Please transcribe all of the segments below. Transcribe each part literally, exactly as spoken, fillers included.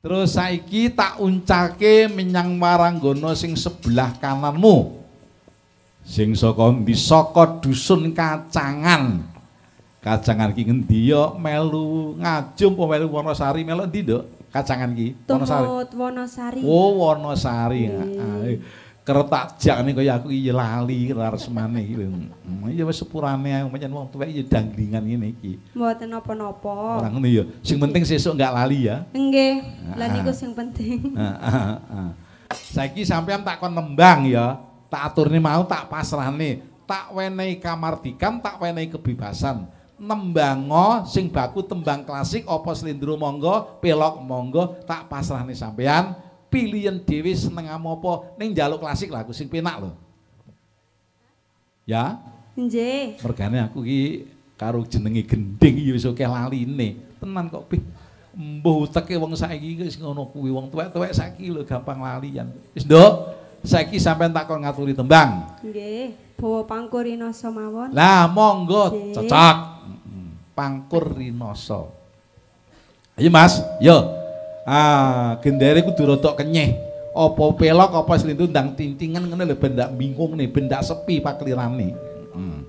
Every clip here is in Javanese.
Terus saiki tak uncake menyang Waranggono sing sebelah kananmu. Sing saka ndi saka dusun Kacangan. Kacangan ki ngendi ya melu ngajum apa melu Wonosari melu ndi, Nduk? Kacangan ki Wonosari. Wonosari. Oh, Wonosari. Heeh. Kerep tak jak kaya aku iki lali raresmane iki lho. Ya wis sepurane pancen wong tuwek ya danglingan ngene iki. Mboten napa-napa. Ora ngono ya. Sing penting sesuk enggak lali ya. Nggih. Lah niku sing penting. Heeh. Saiki sampean tak kon nembang ya. Tak aturne mau tak pasrahne. Tak wenehi kamardikan, tak wenehi kebebasan. Nembango sing baku tembang klasik apa slendro monggo, pelok monggo, tak pasrahne sampean. Pilihan dhewe seneng apa ning njaluk klasik lah aku sing penak lho. Ya? Nggih. Mergane aku iki karo jenenge gending ya wis akeh laline. Tenan kok pih. Mbuh uteke wong saiki wis ngono kuwi wong tuwek-tuwek saiki lho gampang lalian. Wis, Nduk. Saiki sampean takon ngaturi tembang. Nggih. Bawa pangkur rinoso mawon. Lah monggo cocok. Pangkur rinoso. Ayo Mas, yo. Ah, gendere kudu rada kenyeh. Apa pelok apa slendro ndang tintingan ngene lho ben ndak bingung nih, ben ndak sepi paklirane. Hmm.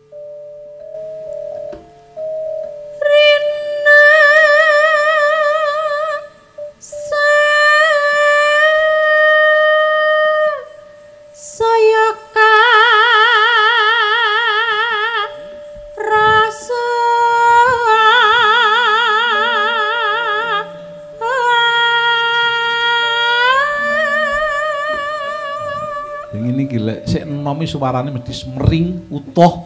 Nomi suarane mesti semering utuh.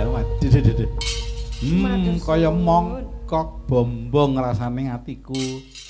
ya, Mas. Hmm, Matur kaya suwun. mongkok bombong rasane atiku.